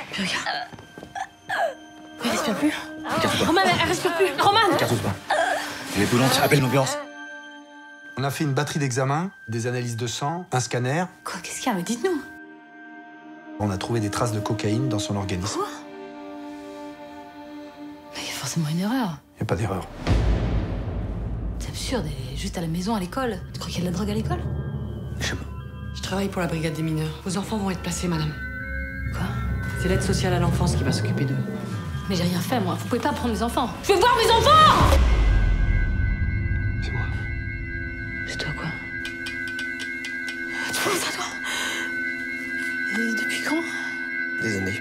Puis regarde. Elle respire plus. Écarte-toi. Roman, elle respire plus. Roman! Écarte-toi. Elle est brûlante, appelle l'ambulance. On a fait une batterie d'examens, des analyses de sang, un scanner. Quoi, qu'est-ce qu'il y a? Mais dites-nous. On a trouvé des traces de cocaïne dans son organisme. Quoi? Mais il y a forcément une erreur. Il n'y a pas d'erreur. C'est absurde, elle est juste à la maison, à l'école. Tu crois qu'il y a de la drogue à l'école? Je sais pas. Je travaille pour la brigade des mineurs. Vos enfants vont être placés, madame. Quoi? C'est l'aide sociale à l'enfance qui va s'occuper d'eux. Mais j'ai rien fait, moi. Vous pouvez pas prendre mes enfants. Je veux voir mes enfants! C'est moi. C'est toi, quoi? Tu penses à toi? Et depuis quand? Des années.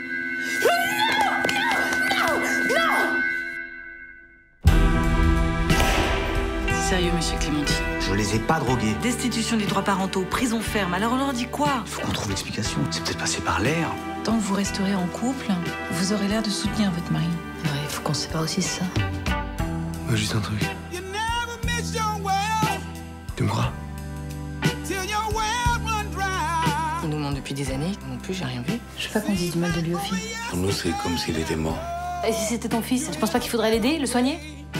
Sérieux, monsieur Clémentine. Je les ai pas drogués. Destitution des droits parentaux, prison ferme. Alors on leur dit quoi? Faut qu'on trouve l'explication. C'est peut-être passé par l'air. Tant que vous resterez en couple, vous aurez l'air de soutenir votre mari. Ouais, il faut qu'on se sépare aussi, c'est ça. Ouais, juste un truc. Tu me crois? Il nous ment depuis des années. Non plus, j'ai rien vu. Je veux pas qu'on dise du mal de lui aux filles. Pour nous, c'est comme s'il était mort. Et si c'était ton fils, tu penses pas qu'il faudrait l'aider, le soigner?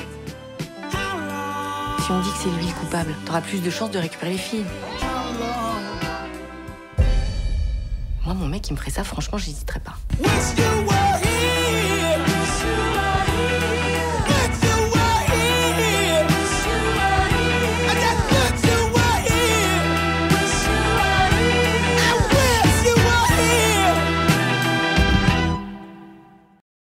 Si on dit que c'est lui le coupable, t'auras plus de chances de récupérer les filles. Moi, mon mec, il me ferait ça, franchement, j'hésiterais pas.